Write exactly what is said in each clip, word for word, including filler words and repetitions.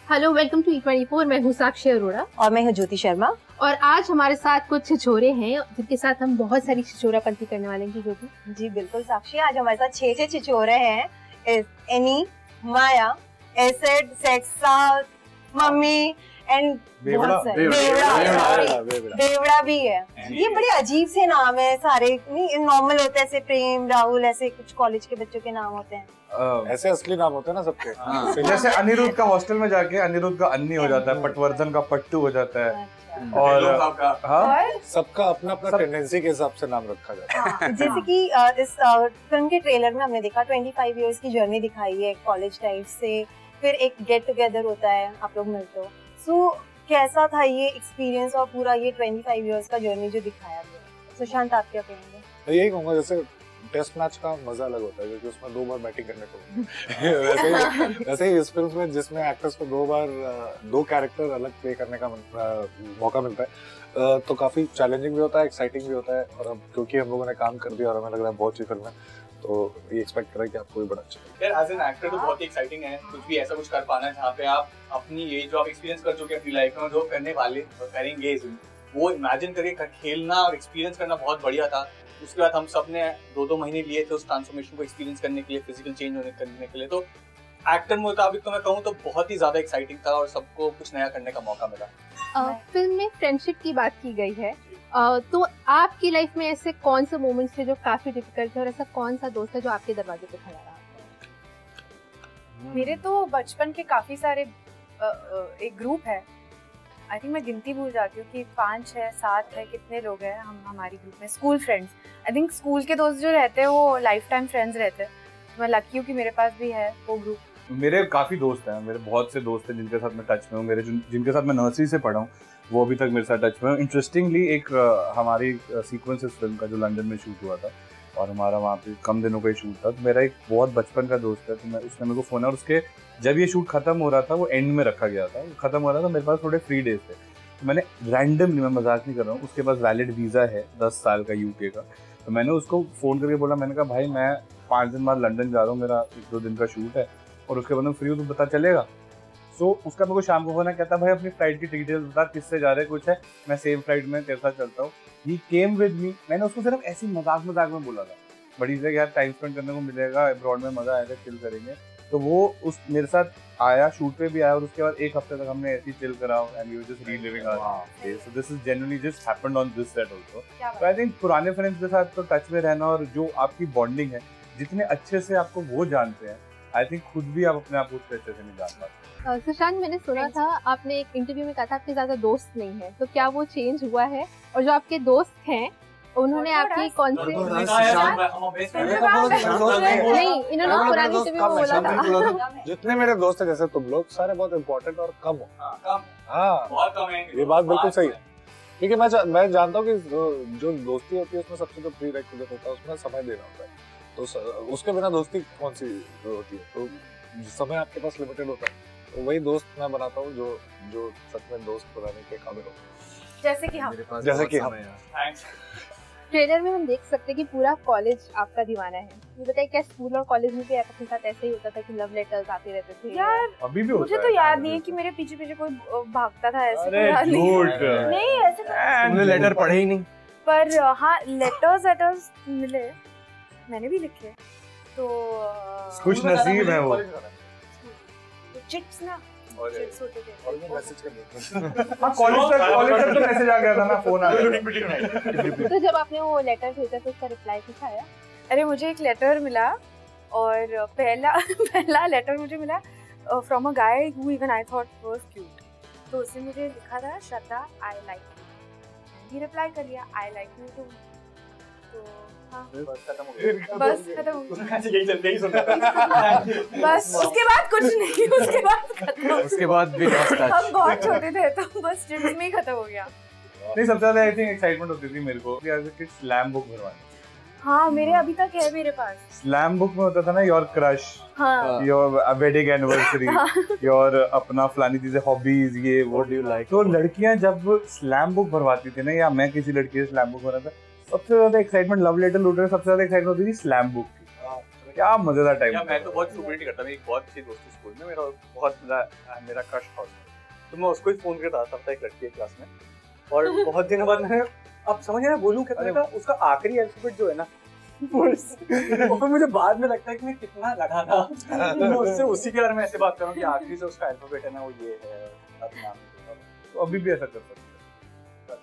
Hello, welcome to E twenty four. मैं हूँ साक्षी अरोड़ा और मैं हूँ ज्योति शर्मा। और आज हमारे साथ कुछ छिछोरे हैं जिनके साथ हम बहुत सारी छिछोरापंती करने वाले हैं। ज्योति जी बिल्कुल साक्षी, आज हमारे साथ छह छह छिछोरे हैं। Anni, Maya, Acid, Sexa, Mummy and Bewda Bewda Bewda भी है। ये बड़े अजीब से नाम है सारे, नहीं नॉर्मल होते हैं ऐसे प्रेम, राहुल, ऐसे कुछ कॉलेज के बच्चों के नाम होते हैं। Uh, ऐसे असली नाम होते हैं ना सबके। हाँ। जैसे अनिरुद्ध का हॉस्टल में जाके अनिरुद्ध का अन्नी हो जाता है, पटवर्धन का पट्टू हो जाता है। अच्छा। और हाँ, सबका अपना अपना टेंडेंसी के हिसाब से नाम रखा जाता है। हाँ, जैसे कि इस फिल्म के ट्रेलर में हमने देखा पच्चीस इयर्स की जर्नी दिखाई है कॉलेज टाइप से, फिर एक गेट टुगेदर होता है, आप लोग मिलते हो। सो कैसा था ये एक्सपीरियंस और पूरा ये पच्चीस इयर्स का जर्नी जो दिखाया गया? सुशांत, आप क्या कहेंगे? यही कहूँगा, जैसे टेस्ट मैच का मजा अलग होता है क्योंकि उसमें दो बार बैटिंग करने को वैसे ही वैसे ही इस फिल्म में जिसमें एक्टर्स को दो बार दो कैरेक्टर अलग प्ले करने का मौका मिलता है, तो काफी चैलेंजिंग भी होता है, एक्साइटिंग भी होता है। और अब क्योंकि हम लोगों ने काम कर दिया और हमें लग रहा है बहुत अच्छी फिल्म है, तो ये एक्सपेक्ट करें कि आपको भी बड़ा अच्छा यार। एज एन एक्टर तो बहुत ही एक्साइटिंग है, कुछ भी ऐसा कुछ कर पाना जहाँ पे आप अपनी ये जो आप एक्सपीरियंस कर चुके हैं अपनी लाइफ में, जो करने वाले और करेंगे वो इमेजिन करके खेलना और एक्सपीरियंस करना बहुत बढ़िया था। उसके बाद हम सब ने दो दो महीने लिए थे उस ट्रांसफॉर्मेशन को एक्सपीरियंस करने के लिए, फिजिकल चेंज होने करने के लिए। तो एक्टर मुताबिक तो मैं कहूँ तो बहुत ही ज्यादा एक्साइटिंग था और सबको कुछ नया करने का मौका मिला। फिल्म में फ्रेंडशिप की बात की गई है, uh, तो आपकी लाइफ में ऐसे कौन से मोमेंट्स थे जो काफी डिफिकल्ट थे और ऐसा कौन सा दोस्त है जो आपके दरवाजे पे खड़ा रहा? मेरे तो बचपन के काफी सारे uh, uh, एक ग्रुप है। आई थिंक मैं गिनती भूल जाती हूँ कि पाँच है, सात है, कितने लोग हैं हम हमारी ग्रुप में। School friends, I think school के दोस्त जो रहते हैं वो लाइफ टाइम फ्रेंड्स रहते हैं। मैं लकी हूँ कि मेरे पास भी है वो ग्रुप। मेरे काफी दोस्त हैं, मेरे बहुत से दोस्त हैं जिनके साथ मैं टच में हूँ, मेरे जिनके साथ मैं नर्सरी से पढ़ा हूँ वो अभी तक मेरे साथ टच में हूँ। इंटरेस्टिंगली एक हमारी सीक्वेंस इस फिल्म का जो लंदन में शूट हुआ था और हमारा वहाँ पे कम दिनों का ही शूट था, तो मेरा एक बहुत बचपन का दोस्त है, तो मैं उसने मेरे को फोन, और उसके जब ये शूट खत्म हो रहा था वो एंड में रखा गया था, खत्म हो रहा था, मेरे पास थोड़े फ्री डेज थे, तो मैंने रैंडमली, मैं मजाक नहीं कर रहा हूँ, उसके पास वैलिड वीज़ा है दस साल का यूके का, तो मैंने उसको फ़ोन करके बोला, मैंने कहा भाई मैं पाँच दिन बाद लंदन जा रहा हूँ, मेरा एक दो दिन का शूट है और उसके बाद मैं फ्री हूँ, तो पता चलेगा। सो so, उसका मेरे को शाम को फोन कहता भाई अपनी फ्लाइट की डिटेल्स बता, किससे जा रहे हैं, कुछ है, मैं सेम फ्लाइट में तेरे साथ चलता हूँ। He came with me. मैंने उसको सिर्फ ऐसी मजाक मजाक में बोला था, बड़ी से यार टाइम स्पेंड करने को मिलेगा, अब्रॉड में मजा आएगा, चिल करेंगे, तो वो उस मेरे साथ आया, शूट पे भी आया, और उसके बाद एक हफ्ते तक हमने ऐसी चिल करा and we were just reliving our days. So this is generally just happened on this set also. तो आई थिंक पुराने फ्रेंड्स के साथ तो टच में रहना और जो आपकी बॉन्डिंग है, जितने अच्छे से आपको वो जानते हैं, आई थिंक खुद भी आप अपने आप को उतने अच्छे से नहीं जान पाते। सुशांत, मैंने सुना था आपने एक इंटरव्यू में कहा था आपके ज्यादा दोस्त नहीं है, तो क्या वो चेंज हुआ है? और जो आपके दोस्त हैं उन्होंने आपकी कौन से नहीं, इन्होंने पुरानी इंटरव्यू में बोला था जितने मेरे दोस्त हैं जैसे तुम लोग सारे बहुत इम्पोर्टेंट और कम हो। हाँ, बहुत कम है, ये बात बिल्कुल सही है, क्योंकि मैं मैं जानता हूँ कि जो दोस्ती होती है उसमें सबसे जो प्री रेक्विजिट होता है उसमें समय देना होता है, तो उसके बिना दोस्ती कौन सी होती है? तो समय आपके पास लिमिटेड होता है, तो वही दोस्त मैं बनाता हूँ जो जो सच में दोस्त बनाने के काबिल हो, जैसे कि हम जैसे कि हम। ट्रेलर में हम देख सकते हैं कि पूरा कॉलेज आपका दीवाना है। ये बताइए, क्या स्कूल और कॉलेज में भी आपके साथ ऐसे ही होता था कि लव लेटर्स आते रहते थे? यार अभी भी मुझे तो याद नहीं है कि मेरे पीछे पीछे कोई भागता था ऐसे। नहीं, ऐसे लेटर पढ़े ही नहीं, पर हाँ लेटर्स लेटर्स मिले, मैंने भी लिखे, तो कुछ नसीब है वो चिट्स ना, चिट्स होते थे और मैं मैसेज कर देता हूं। हां, कॉलेज तक कॉलेज तक तो मैसेज आ गया था ना, फोन आ गया। तो जब आपने वो लेटर भेजा तो उसका रिप्लाई क्या आया? अरे मुझे एक लेटर मिला, और पहला पहला लेटर मुझे मिला from a guy who even I thought was cute, तो उसने मुझे लिखा था Shraddha I like you, he reply कर लिया आई लाइक यू टू, तो हाँ बस खत्म हो गया, बस खत्म हो गया, यही चलते ही सुनता था बस उसके बाद कुछ नहीं, उसके बाद खत्म, उसके बाद भी लॉस्ट टच। हम बहुत छोटे थे तो बस जिम में ही खत्म हो गया। नहीं, सबसे ज्यादा आई थिंक एक्साइटमेंट होती थी मेरे को कि as a kid slam book भरवाने। हाँ, मेरे अभी तक है मेरे पास। स्लैम बुक में होता था ना योर क्रश, हाँ, योर वेडिंग एनिवर्सरी, योर अपना फलानी चीजें, हॉबीज, ये वो डू यू लाइक। तो लड़कियां जब स्लैम बुक भरवाती थी ना, या मैं किसी लड़की से स्लैम बुक भरवाता, सबसे ज्यादा एक्साइटमेंट लव लेटर लूट रहे, सबसे ज्यादा एक्साइटमेंट होती थी स्लैम बुक की। क्या मजेदार टाइम। या मैं तो बहुत स्टूपिडिटी करता था। मेरी एक बहुत अच्छी दोस्त थी स्कूल में, मेरा बहुत मेरा क्रश था, तो मैं उसको ही फोन करता था, एक लड़की क्लास में, और बहुत दिनों बाद मैंने अब समझ आया बोलूं क्या था, उसका आखिरी अल्फाबेट जो है ना और फिर मुझे बाद में लगता है कि मैं कितना लगा था। मैं उससे उसी के बारे में ऐसे बात कर रहा हूँ कि आखिरी से उसका अल्फाबेट है ना वो ये है, अपना तो अभी भी ऐसा कर सकते हैं।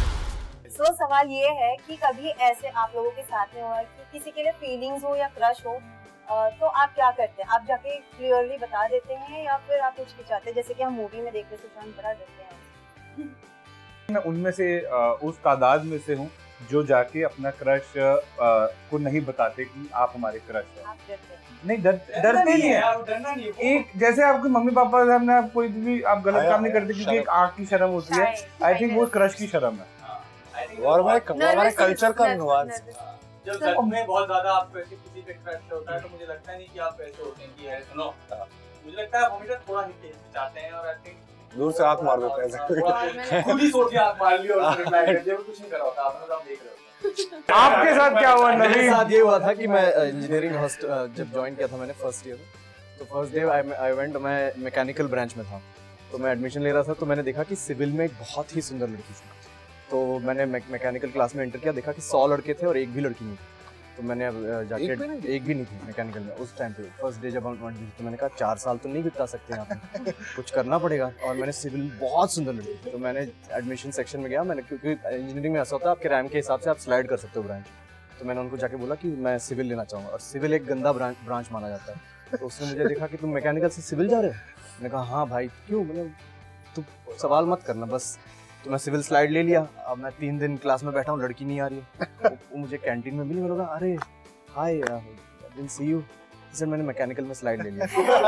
सो so, सवाल ये है कि कभी ऐसे आप लोगों के साथ में हुआ कि किसी के लिए फीलिंग्स हो या क्रश हो, तो आप क्या करते हैं? आप जाके क्लियरली बता देते हैं या फिर आप कुछ हिचकिचाते हैं, जैसे कि हम मूवी में देखते सुशांत बता देते हैं? मैं उनमें से उस तादाद में से हूँ जो जाके अपना क्रश को नहीं बताते कि आप हमारे क्रश हैं। आप डरते हैं? नहीं, डर डरते नहीं है, डरना नहीं है। एक जैसे आपके मम्मी पापा से हमने आप कोई भी आप गलत काम नहीं करते क्योंकि एक आँख की शर्म होती है, आई थिंक वो क्रश की शर्म है। और हमारे कल्चर का नुआंस, जब सच में बहुत ज्यादा आप ऐसे किसी पे क्रश होता है तो मुझे लगता नहीं कि आप ऐसे होते हैं कि है सुनो, मुझे लगता है आप हमेशा थोड़ा हिचकिचाते हैं और आई थिंक दूर से आंख मार देते हैं, खुद ही सोच के आंख मार ली और रिप्लाई कर दिया, कुछ नहीं कर रहा होता, आप आप देख रहे हो। आपके साथ क्या हुआ? मेरे साथ ये हुआ था कि मैं इंजीनियरिंग जब ज्वाइन किया था मैंने फर्स्ट ईयर, तो फर्स्ट डे आई वेंट, मैं मैकेनिकल ब्रांच में था, तो मैं एडमिशन ले रहा था, तो मैंने देखा कि सिविल में एक बहुत ही सुंदर लड़की थी, तो मैंने मैकेनिकल क्लास में एंटर किया, देखा कि सौ लड़के थे और एक भी लड़की नहीं थी, तो मैंने अब जाके एक भी, एक भी नहीं थी मैकेनिकल में उस टाइम पे, फर्स्ट डे जब हम एडमिशन, तो मैंने कहा चार साल तो नहीं बिता सकते यहाँ पे, कुछ करना पड़ेगा, और मैंने सिविल बहुत सुंदर लड़की थी, तो मैंने एडमिशन सेक्शन में गया, मैंने क्योंकि इंजीनियरिंग में ऐसा होता है आपके रैंक के हिसाब से आप स्लाइड कर सकते हो ब्रांच, तो मैंने उनको जाके बोला कि मैं सिविल लेना चाहूँगा, और सिविल एक गंदा ब्रांच ब्रांच माना जाता है, तो उसने मुझे देखा कि तुम मैकेनिकल से सिविल जा रहे हो, मैंने कहा हाँ भाई, क्यों, मतलब तुम सवाल मत करना बस, तो मैं सिविल स्लाइड ले लिया। अब मैं तीन दिन क्लास में बैठा हूँ, लड़की नहीं आ रही है, वो मुझे कैंटीन में मिली, मैंने कहा अरे hi didn't see you, sir मैंने मैकेनिकल में स्लाइड ले लिया।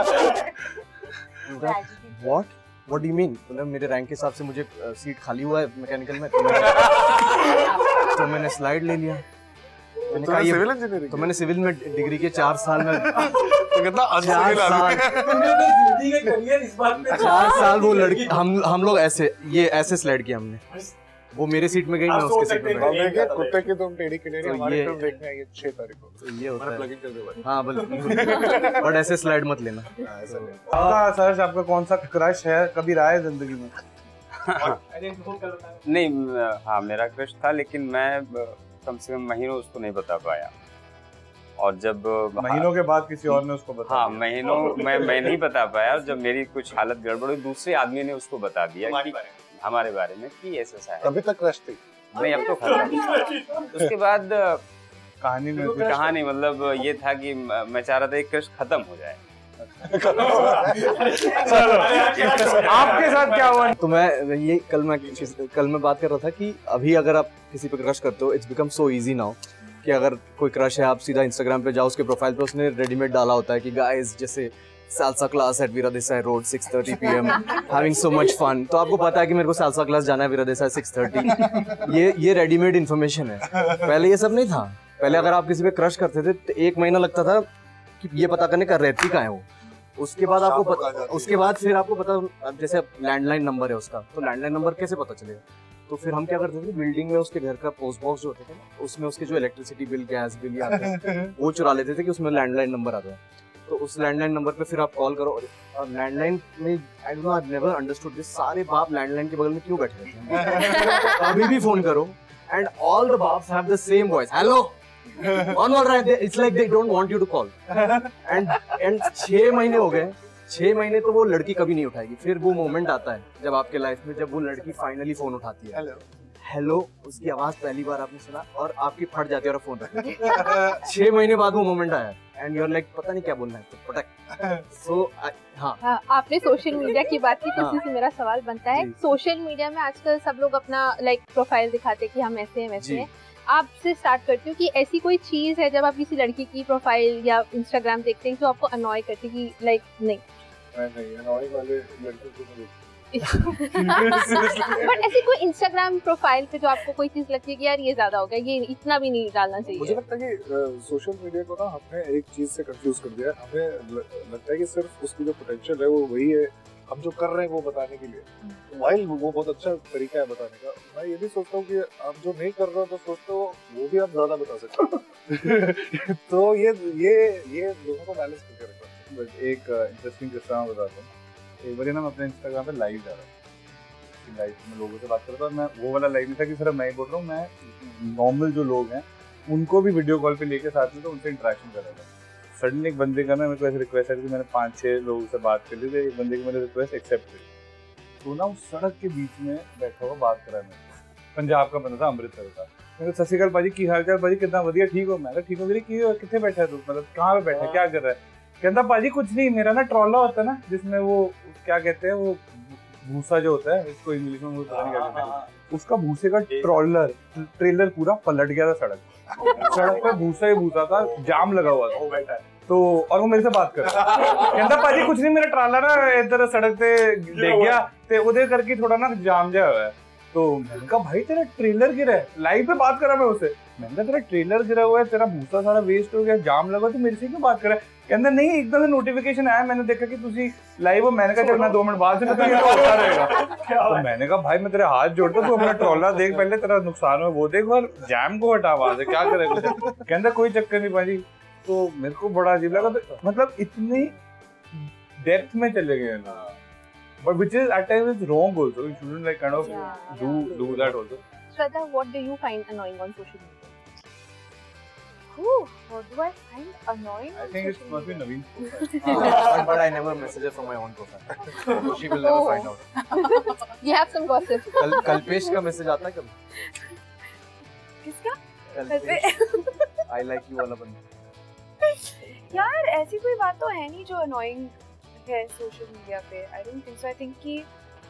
What what do you mean, मतलब मेरे रैंक के हिसाब से मुझे सीट खाली हुआ है मैकेनिकल में, तो मैंने, तो मैंने स्लाइड ले लिया। मैंने कहा ये सिविल इंजीनियरिंग, तो मैंने सिविल में डिग्री के चार साल में तो कितना चार साल इस बात पे चार साल वो लड़की, हम हम लोग ऐसे ये ऐसे स्लाइड किया हमने, वो मेरे सीट में गई, मैं उसके सीट में गई। कुत्ते की तुम टेढ़ी किनेरी हमारी फिल्म देखने आई है छह तारीख को, तो ये होता है प्लगिंग कर दो भाई। हाँ बिल्कुल, बट ऐसे स्लाइड मत लेना। आपका सर्च, आपका कौन सा क्रश है, कभी रहा है जिंदगी में? नहीं, हाँ मेरा क्रश था, लेकिन मैं कम से कम महीनों उसको नहीं बता पाया, और जब महीनों के बाद किसी और ने उसको बताया। हाँ महीनों मैं मैं नहीं बता पाया, और जब मेरी कुछ हालत गड़बड़ हुई दूसरे आदमी ने उसको बता दिया कि हमारे बारे में कि ऐसा ऐसा है। तभी तक क्रश थी? नहीं, अब तो खत्म। उसके बाद कहानी में कहानी मतलब ये था कि मैं चाह रहा था एक क्रश खत्म हो जाए। आपके साथ क्या हुआ? तो मैं ये कल मैं कल मैं बात कर रहा था कि अभी अगर आप किसी पे क्रश करते हो, it's become so easy now कि अगर कोई क्रश है, आप सीधा इंस्टाग्राम पे जाओ, उसके प्रोफाइल पे उसने रेडीमेड डाला होता है कि गाइस जैसे salsa class at Veera Desai road six thirty P M having so much fun, तो आपको पता है कि मेरे को सालसा क्लास जाना है वीरा देसाई सिक्स थर्टी। ये ये रेडीमेड इन्फॉर्मेशन है, पहले ये सब नहीं था। पहले अगर आप किसी पे क्रश करते थे तो एक महीना लगता था कि ये पता करने का रहती कहाँ है वो, उसके बाद आपको पता, उसके बाद फिर आपको पता, जैसे लैंडलाइन नंबर है उसका, तो लैंडलाइन नंबर कैसे पता चलेगा, तो फिर हम क्या करते थे, बिल्डिंग में उसके घर का पोस्ट बॉक्स जो होता था ना, उसमें उसके जो इलेक्ट्रिसिटी बिल, गैस बिल आते हैं, वो चुरा लेते थे कि उसमें लैंडलाइन नंबर आता है, तो उस लैंडलाइन नंबर पे फिर आप कॉल करो। और लैंडलाइन में I don't know, I never understood this, सारे बाप लैंडलाइन के बगल में क्यों बैठे रहते हैं? अभी भी फोन करो एंड ऑल द बाप्स have the same voice, hello ऑन बोल रहा है, it's like they don't want you to call. And and छह महीने हो गए, छह महीने तो वो लड़की कभी नहीं उठाएगी। फिर वो मोमेंट आता है जब आपके लाइफ में, जब वो लड़की फाइनली फोन उठाती है, हेलो हेलो, उसकी आवाज पहली बार आपने सुना और आपकी फट जाती है और फोन रख देती है। छह महीने बाद वो मोमेंट आया एंड यू आर लाइक पता नहीं क्या बोलना है, तो पटक। सो हाँ हाँ, आपने सोशल मीडिया की बात की, तो उसी से मेरा सवाल बनता है। सोशल मीडिया में आजकल सब लोग अपना लाइक प्रोफाइल दिखाते हैं कि हम ऐसे हैं वैसे हैं। आपसे स्टार्ट करती हूँ कि ऐसी कोई चीज है जब आप किसी लड़की की प्रोफाइल या इंस्टाग्राम देखते हैं जो आपको अनॉय करती है कि लाइक नहीं नहीं अनॉय वाले लड़के को बट ऐसी कोई इंस्टाग्राम प्रोफाइल पे जो आपको कोई चीज लगती है कि यार ये ज्यादा हो गया, ये इतना भी नहीं डालना चाहिए? मुझे लगता है कि सोशल मीडिया को ना हमने एक चीज से कंफ्यूज कर दिया है। हमें लगता है कि सिर्फ उसकी जो पोटेंशियल है वो वही है हम जो कर रहे हैं वो बताने के लिए। वाइल वो बहुत अच्छा तरीका है बताने का। मैं ये भी सोचता हूँ कि आप जो नहीं कर रहे हो तो सोचते हो वो भी आप ज्यादा बता सकते हो। तो ये ये ये दोनों को बैलेंस करके रखना। बट एक इंटरेस्टिंग किस्सा मैं बताता हूँ। एक बार ना मैं अपने इंस्टाग्राम पे लाइव जा रहा था, लाइव में लोगों से बात कर रहा था। और मैं वो वाला लाइव नहीं था कि सिर्फ मैं ही बोल रहा हूँ, मैं नॉर्मल जो लोग हैं उनको भी वीडियो कॉल पे लेके साथ में तो उनसे इंटरेक्शन कर रहा था। सडनली एक बंदे का ना मेरे को ऐसे रिक्वेस्ट आई थी, मैंने पाँच छः लोगों से बात कर ली थी, एक बंदे की मैंने रिक्वेस्ट एक्सेप्ट की। तो ना उस सड़क के बीच में बैठा हुआ बात करा मैं, पंजाब का बंदा था, अमृतसर का। मैंने सत श्री अकाल भाजी की हाल चाल भाजी कितना वधिया ठीक हो? मैं ठीक हो मेरी की कितने बैठा है तू, मतलब कहाँ पे बैठा क्या कर रहा है? कहता भाजी कुछ नहीं, मेरा ना ट्रॉला होता है ना जिसमें वो क्या कहते हैं वो भूसा जो होता है, इसको इंग्लिश में वो पता नहीं क्या कहते हैं, उसका भूसे का ट्रॉलर ट्रेलर पूरा पलट गया था सड़क सड़क पे, भूसा ही भूसा था, जाम लगा हुआ था बैठा है। तो और वो मेरे से बात कर रहा है, कहता पाजी कुछ नहीं, मेरा ट्राला ना इधर सड़क पे देख गया ते उधर करके थोड़ा ना जाम जा हुआ है। तो मैंने कहा भाई तेरा ट्रेलर गिरा है, लाइव पे बात करा मैं उससे, मैंने कहा तेरा ट्रेलर गिरा हुआ है, तेरा भूसा सारा वेस्ट हो गया, जाम लगा, तो मेरे से क्यों बात कर रहा है? कहता नहीं एकदम से नोटिफिकेशन आया, मैंने देखा कि तुसी लाइव हो, मैंने कहा चल मैं दो मिनट बाद से तो ये तो होता रहेगा। तो मैंने कहा भाई मैं तेरे हाथ जोड़ता हूं, तू अपना ट्रॉला देख, पहले तेरा नुकसान हो वो देख और जैम को हटा वहां से, क्या करेगा? कहता कोई चक्कर नहीं भाजी। तो मेरे को बड़ा अजीब लगा, तो मतलब इतनी डेप्थ में चले गए ना, but which is at times is wrong also. You shouldn't like kind of Yeah, do yeah. do that also. Shraddha, what do you find annoying on social media? Whew, what do I find annoying? I think it must be Naveen's profile. but, but I never message her from my own profile. She will never Oh. find out. You have some gossip. कल कल्पेश का message आता है कभी? किसका? Kalpesh I like you वाला बंदा। यार ऐसी कोई बात तो है नहीं जो अनोइंग है सोशल मीडिया पे। I don't think so. I think कि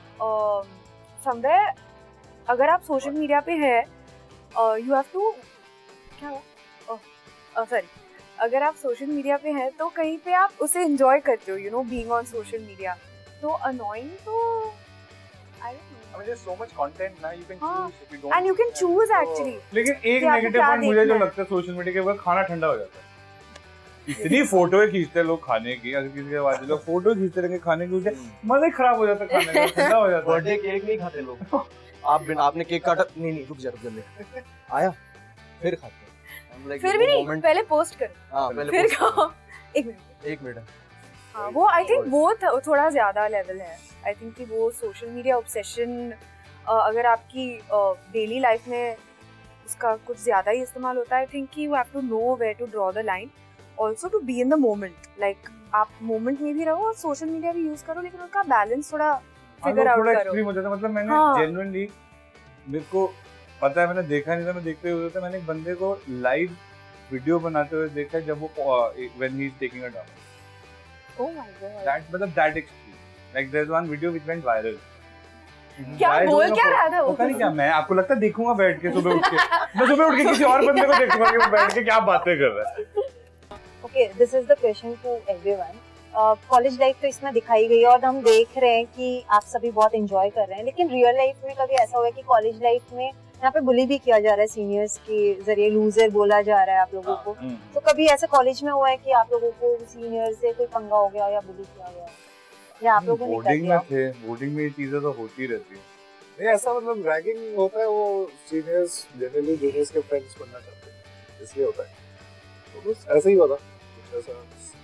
समवेयर अगर आप सोशल मीडिया पे है यू हैव टू क्या हुआ सॉरी अगर आप सोशल मीडिया पे है तो कहीं पे आप उसे एंजॉय करते हो, you know, being on social media. तो अनोइंग तो I don't know. I mean, there's so much content now. You can हाँ. choose if you don't. And you can choose actually. लेकिन एक कि आपको नेगेटिव क्या पॉइंट मुझे जो देखना है। लगता है सोशल मीडिया के ऊपर, खाना ठंडा हो जाता है। इतनी फोटो खींचते हैं लोग खाने की, अगर किसी के बाद लोग फोटो खींचते रहेंगे खाने की, उससे मजा ही खराब हो जाता है, खाने का ठंडा हो जाता है। बर्थडे केक नहीं खाते लोग। आप बिन आपने केक काटा नहीं नहीं रुक जा रुक जा ले आया फिर खाते हैं। like, फिर भी नहीं, moment- पहले पोस्ट करो, हाँ पहले फिर post खाओ। एक मिनट एक मिनट हाँ, वो आई थिंक वो थ- थोड़ा ज्यादा लेवल है। आई थिंक कि वो सोशल मीडिया ऑब्सेशन अगर आपकी डेली लाइफ में उसका कुछ ज्यादा ही इस्तेमाल होता है, आई थिंक कि you have to know where to draw the line, also to be in the moment. Like आप मोमेंट में भी रहो और सोशल मीडिया भी यूज करो, लेकिन उनका बैलेंस थोड़ा फिगर आउट थोड़ा करो। एक्सट्रीम हो जाता है। मतलब मैंने हाँ। जेन्युइनली, मेरे को पता है, मैंने देखा नहीं था, मैं देखते हुए था, मैंने एक बंदे को लाइव वीडियो बनाते हुए देखा जब वो when he is taking a down. Oh my god. That मतलब that extreme, like there is one video which went viral. क्या बोल क्या रहा था वो? पता नहीं क्या, मैं आपको लगता है देखूंगा बैठ के सुबह उठ के, मैं सुबह उठ के किसी और बंदे को देखूंगा कि वो बैठ के क्या बातें कर रहा है। Okay, this is the question to everyone. College life तो इसमें दिखाई गई है और हम देख रहे हैं कि आप सभी बहुत एंजॉय कर रहे हैं, लेकिन रियल लाइफ में कभी ऐसा हुआ है कि कॉलेज लाइफ में यहाँ पे बुली भी किया जा रहा है, सीनियर्स के जरिए लूजर बोला जा रहा है आप लोगों को? तो कभी ऐसे कॉलेज में हुआ है कि आप लोगों को सीनियर से कोई पंगा हो गया या बुली किया गया, या आप लोगों ने कर बोर्डिंग दिया? में थे, बोर्डिंग में ये चीजें तो होती रहती है। नहीं, ऐसा मतलब रैगिंग होता है, वो सीनियर्स जनरली जूनियर्स के फ्रेंड्स बनना चाहते हैं, इसलिए होता है। तो बस ऐसा ही हुआ था, कुछ ऐसा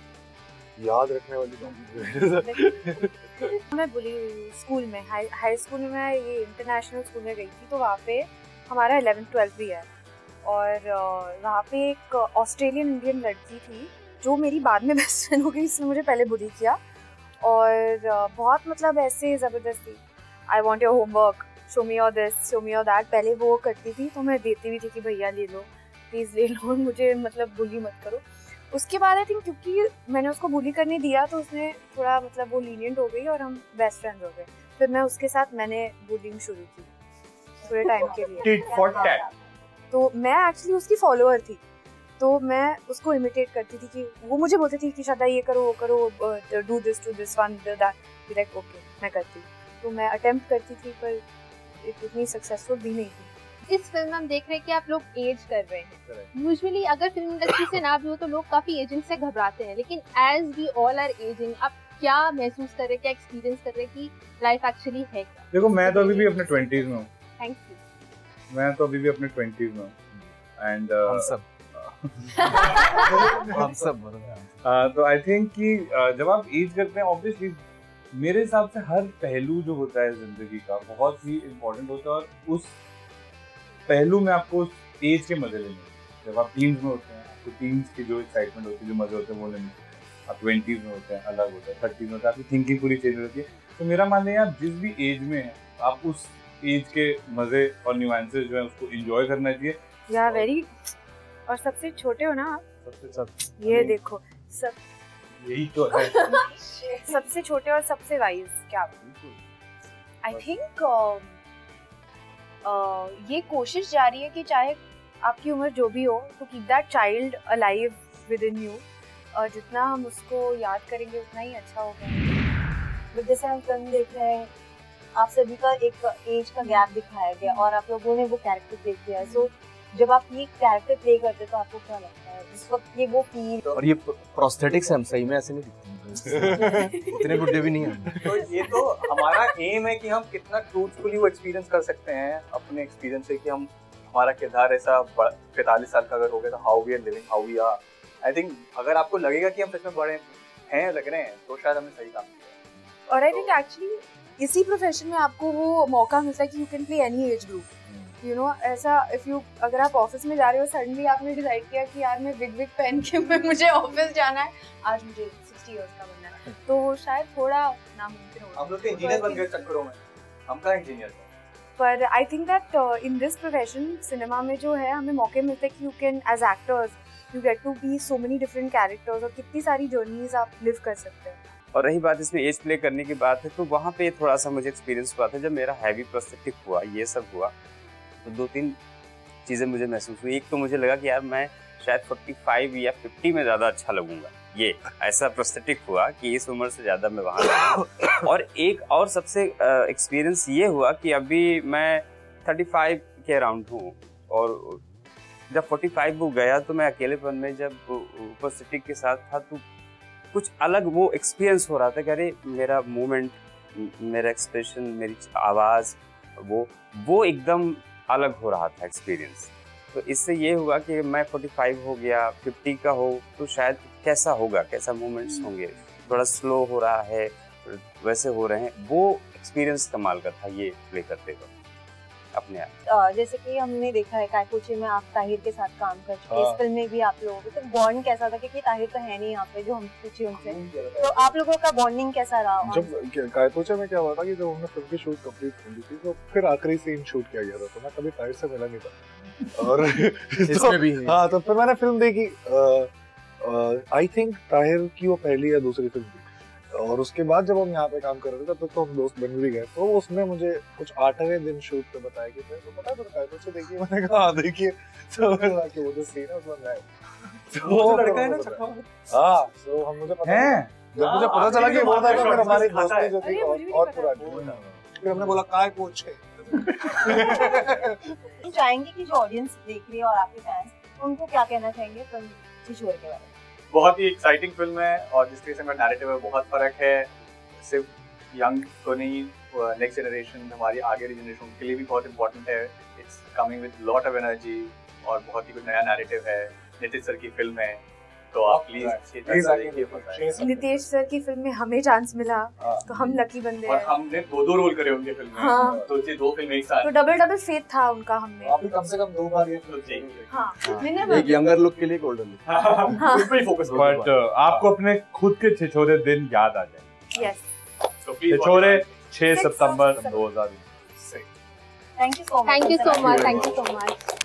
याद रखने वाली बात। मैं बुली स्कूल में, हाई हाई स्कूल में, मैं ये इंटरनेशनल स्कूल में गई थी, तो वहाँ पे हमारा इलेवेंथ ट्वेल्थ भी है, और वहाँ पे एक ऑस्ट्रेलियन इंडियन लड़की थी जो मेरी बाद में बेस्ट फ्रेंड हो गई। इसने मुझे पहले बुली किया और बहुत मतलब ऐसे ज़बरदस्ती, I want your homework, show me your this, show me your that, पहले वो करती थी तो मैं देती भी थी कि भैया ले लो, प्लीज़ ले लो, मुझे मतलब बुली मत करो। उसके बाद आई थिंक क्योंकि मैंने उसको बुली करने दिया तो उसने थोड़ा मतलब वो लीनियंट हो गई और हम बेस्ट फ्रेंड्स हो गए। फिर मैं उसके साथ मैंने बुलिंग शुरू की थोड़े टाइम के लिए। Tit for tat. तो मैं एक्चुअली उसकी फॉलोअर थी, तो मैं उसको इमिटेट करती थी कि वो मुझे बोलती थी कि श्रद्धा ये करो वो करो, do this to this one that, like okay मैं करती। तो मैं अटेम्प्ट करती थी पर इतनी सक्सेसफुल भी नहीं थी। इस फिल्म में हम देख रहे हैं कि आप लोग एज कर रहे हैं। यूजुअली अगर फिल्म इंडस्ट्री से ना भी हो तो लोग काफी एजिंग से घबराते हैं, लेकिन as we all are ageing, आप क्या महसूस कर रहे हैं, क्या एक्सपीरियंस कर रहे हैं कि लाइफ एक्चुअली है क्या? देखो मैं तो अभी भी अपने ट्वेंटीज में हूँ। Thank you. मैं तो अभी भी अपने ट्वेंटीज में हूँ एंड हम सब हम सब uh, तो आई थिंक कि uh, जब आप एज करते हैं ऑब्वियसली मेरे हिसाब से हर पहलू जो होता है जिंदगी का बहुत ही इम्पोर्टेंट होता है और उस पहलू में आपको उस एज के मजे लेने हैं। जब आप टीन्स में होते हैं आपको टीन्स की जो एक्साइटमेंट होती है जो मजे होते हैं वो लेने, आप ट्वेंटीज में होते हैं अलग होता है, थर्टीज में होता है, आपकी थिंकिंग पूरी चेंज होती है। तो मेरा मानना है आप जिस भी एज में हैं आप उस एज के मजे और न्यूएंसेस जो है उसको एंजॉय करना चाहिए। या वेरी और सबसे छोटे हो ना आप, सबसे सब ये देखो सब यही तो है। सबसे छोटे और सबसे वाइज क्या आई थिंक ये कोशिश जारी है कि चाहे आपकी उम्र जो भी हो तो keep that child alive within you, और जितना हम उसको याद करेंगे उतना ही अच्छा होगा। जैसे हम फिल्म देख रहे हैं आप सभी का एक एज का गैप दिखाया गया और आप लोगों ने वो कैरेक्टर प्ले किया है। सो जब आप ये कैरेक्टर प्ले करते तो आपको क्या लगता है उस वक्त ये वो फील? और ये प्रोस्थेटिक्स हम सही में ऐसे नहीं दिखते इतने बुढ़े भी नहीं हैं। तो ये तो हमारा एम है कि हम कितना ट्रूथफुली वो एक्सपीरियंस कर सकते हैं अपने एक्सपीरियंस से, कि हम हमारा किरदार ऐसा पैंतालीस साल का अगर हो गया तो how we are living how we are. I think अगर आपको लगेगा कि हम सच में बड़े हैं लग रहे हैं तो शायद हमने सही काम किया। और आई थिंक एक्चुअली इसी प्रोफेशन में आपको वो मौका मिलता है कि you can play any age group, you know. ऐसा इफ यू अगर आप ऑफिस में जा रहे हो सडनली आपने डिसाइड किया कि यार मैं विग विग पहन के मैं मुझे ऑफिस जाना है, आज मुझे साठ इयर्स का बनना है, तो वो शायद थोड़ा नामुमकिन होगा। हम लोग तो इंजीनियर बन गए चक्करों में, हम कहाँ इंजीनियर थे। पर I think that in this profession cinema में जो है हमें मौके मिलते हैं कि you can as actors you get to be so many different characters और कितनी सारी जर्नीज आप लिव कर सकते हैं। और रही बात इसमें एज प्ले करने की बात है तो वहाँ पे थोड़ा सा मुझे एक्सपीरियंस हुआ था जब मेरा हैवी प्रोस्थेटिक हुआ, ये सब हुआ तो दो तीन चीज़ें मुझे महसूस हुई। एक तो मुझे लगा कि यार मैं शायद पैंतालीस या पचास में ज़्यादा अच्छा लगूंगा, ये ऐसा प्रोस्थेटिक हुआ कि इस उम्र से ज़्यादा मैं वहाँ लगा। और एक और सबसे एक्सपीरियंस ये हुआ कि अभी मैं पैंतीस के अराउंड हूँ और जब पैंतालीस वो गया तो मैं अकेलेपन में जब प्रोस्थेटिक के साथ था तो कुछ अलग वो एक्सपीरियंस हो रहा था कि अरे मेरा मूवमेंट, मेरा एक्सप्रेशन, मेरी आवाज़ वो वो एकदम अलग हो रहा था एक्सपीरियंस। तो इससे ये हुआ कि मैं पैंतालीस हो गया, पचास का हो तो शायद कैसा होगा, कैसा मूवमेंट्स होंगे, थोड़ा स्लो हो रहा है, वैसे हो रहे हैं, वो एक्सपीरियंस कमाल का था ये प्ले करते वक्त अपने आप। जैसे कि हमने देखा है कायकोची में आप ताहिर के साथ काम कर चुके हैं, इस फिल्म में भी आप लोगों के तो बॉन्ड कैसा था, क्योंकि ताहिर तो है नहीं यहाँ पे जो हम पूछे उनसे, तो आप लोगों का बॉन्डिंग कैसा रहा? जब कायकोची में क्या हुआ था कि जब हमने फिल्म की शूट कंप्लीट कर ली थी तो फिर आखिरी सीन शूट किया गया था तो मैं कभी ताहिर से मिला नहीं था और इसमें भी हाँ तो फिर मैंने फिल्म देखी। आई थिंक ताहिर की वो पहली या दूसरी फिल्म थी और उसके बाद जब हम यहाँ पे काम कर रहे थे तब तो हम दोस्त बन भी गए। तो उसने मुझे कुछ आठवें दिन शूट पे बताया कि तो पता है तो कायकोची देखिए, मैंने कहा हाँ देखिए, तो मैंने कि वो जो सीन है उसमें मैं तो लड़का है ना चक्का, हाँ तो हम मुझे पता है जब मुझे पता चला कि वो था तो फिर हमारी दोस्ती जो थी और पुरानी, फिर हमने बोला कायकोची। चाहेंगे कि जो ऑडियंस देख रही है और आपके फैंस उनको क्या कहना चाहेंगे फिल्म छिछोरे के बारे में? बहुत ही एक्साइटिंग फिल्म है और जिस तरह से मेरा नैरेटिव है बहुत फर्क है, सिर्फ यंग तो नहीं, नेक्स्ट जनरेशन हमारी आगे वाली जनरेशन के लिए भी बहुत इंपॉर्टेंट है। It's coming with lot of energy और बहुत ही कुछ नया नैरेटिव है। नितिश सर की फिल्म है तो आप प्लीज देखिए। नितेश सर की फिल्म में हमें चांस मिला तो हम लकी बंदे हैं और हमने दो दो रोल करे होंगे फिल्म में। हाँ। तो ये दो फिल्म एक साथ तो डबल डबल फेथ था उनका हमने। आप भी कम से कम दो बार ये फिल्म देखिए। हाँ एक यंगर लुक के लिए गोल्डन लुक, हाँ उस पे ही फोकस करो। बट आपको अपने खुद के छिछोरे दिन याद आ जाए। यस तो प्लीज छिछोरे छह सितंबर दो हज़ार। Thank you so much. Thank you so much, thank you so much.